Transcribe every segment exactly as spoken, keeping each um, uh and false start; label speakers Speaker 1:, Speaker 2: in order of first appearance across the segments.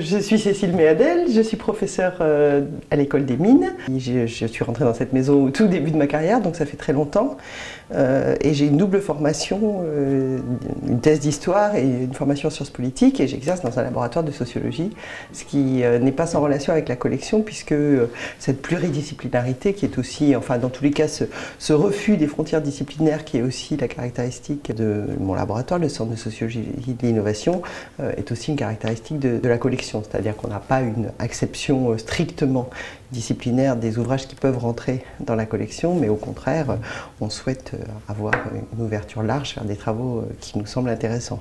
Speaker 1: Je suis Cécile Méadel, je suis professeure euh, à l'école des mines. Je, je suis rentrée dans cette maison au tout début de ma carrière, donc ça fait très longtemps. Euh, et j'ai une double formation, euh, une thèse d'histoire et une formation en sciences politiques, et j'exerce dans un laboratoire de sociologie, ce qui euh, n'est pas sans relation avec la collection, puisque euh, cette pluridisciplinarité qui est aussi, enfin dans tous les cas, ce, ce refus des frontières disciplinaires qui est aussi la caractéristique de mon laboratoire, le Centre de sociologie de l'innovation, euh, est aussi une caractéristique de, de la collection, c'est-à-dire qu'on n'a pas une acception euh, strictement disciplinaire des ouvrages qui peuvent rentrer dans la collection, mais au contraire, on souhaite avoir une ouverture large vers des travaux qui nous semblent intéressants.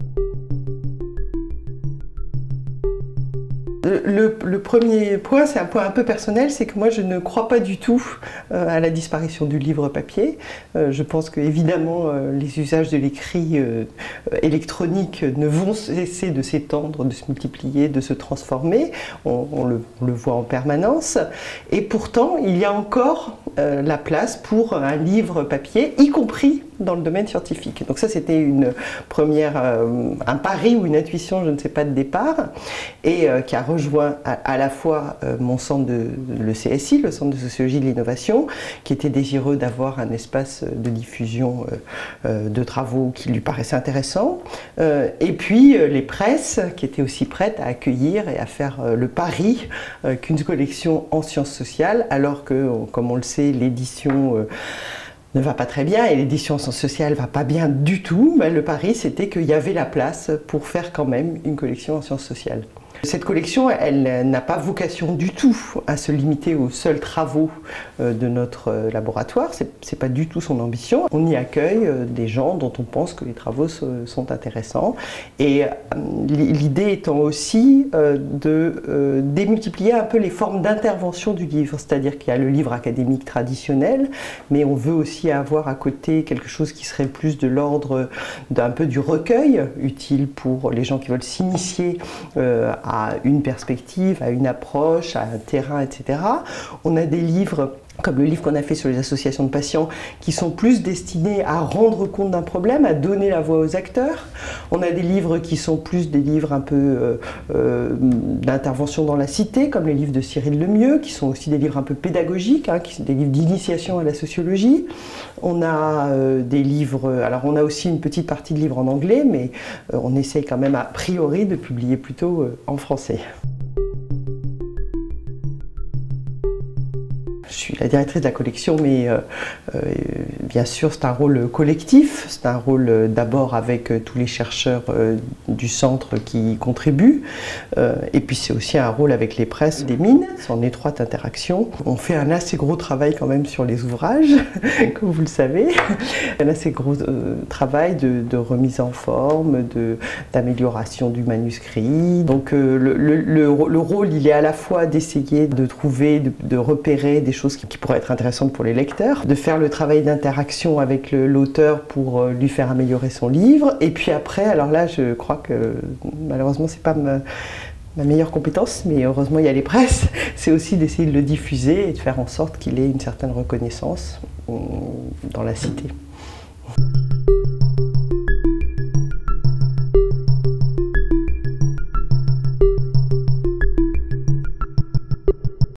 Speaker 1: Le, le premier point, c'est un point un peu personnel, c'est que moi je ne crois pas du tout euh, à la disparition du livre papier. Euh, je pense que évidemment euh, les usages de l'écrit euh, électronique ne vont cesser de s'étendre, de se multiplier, de se transformer. On, on, le, on le voit en permanence. Et pourtant, il y a encore euh, la place pour un livre papier, y compris dans le domaine scientifique. Donc ça, c'était une première, euh, un pari ou une intuition, je ne sais pas, de départ, et euh, qui a rejoint à, à la fois euh, mon centre, de, le C S I, le Centre de sociologie de l'innovation, qui était désireux d'avoir un espace de diffusion euh, euh, de travaux qui lui paraissait intéressant, euh, et puis euh, les presses, qui étaient aussi prêtes à accueillir et à faire euh, le pari euh, qu'une collection en sciences sociales, alors que, comme on le sait, l'édition euh, ne va pas très bien et l'édition sociale ne va pas bien du tout, mais le pari c'était qu'il y avait la place pour faire quand même une collection en sciences sociales. Cette collection, elle n'a pas vocation du tout à se limiter aux seuls travaux de notre laboratoire, c'est pas du tout son ambition. On y accueille des gens dont on pense que les travaux sont intéressants, et l'idée étant aussi de démultiplier un peu les formes d'intervention du livre, c'est-à-dire qu'il y a le livre académique traditionnel, mais on veut aussi avoir à côté quelque chose qui serait plus de l'ordre d'un peu du recueil, utile pour les gens qui veulent s'initier à à une perspective, à une approche, à un terrain, et cetera. On a des livres comme le livre qu'on a fait sur les associations de patients, qui sont plus destinés à rendre compte d'un problème, à donner la voix aux acteurs. On a des livres qui sont plus des livres un peu euh, euh, d'intervention dans la cité, comme les livres de Cyril Lemieux, qui sont aussi des livres un peu pédagogiques, hein, qui sont des livres d'initiation à la sociologie. On a euh, des livres, alors on a aussi une petite partie de livres en anglais, mais euh, on essaye quand même a priori de publier plutôt euh, en français. Je suis la directrice de la collection, mais euh, euh, bien sûr c'est un rôle collectif, c'est un rôle euh, d'abord avec euh, tous les chercheurs euh, du centre qui y contribuent, euh, et puis c'est aussi un rôle avec les presses des mines, c'est en étroite interaction. On fait un assez gros travail quand même sur les ouvrages, comme vous le savez, un assez gros euh, travail de, de remise en forme, d'amélioration du manuscrit. Donc euh, le, le, le, le rôle il est à la fois d'essayer de trouver, de, de repérer des choses qui pourraient être intéressantes pour les lecteurs, de faire le travail d'interaction avec l'auteur pour lui faire améliorer son livre, et puis après, alors là je crois que malheureusement c'est pas ma, ma meilleure compétence, mais heureusement il y a les presses, c'est aussi d'essayer de le diffuser et de faire en sorte qu'il ait une certaine reconnaissance dans la cité.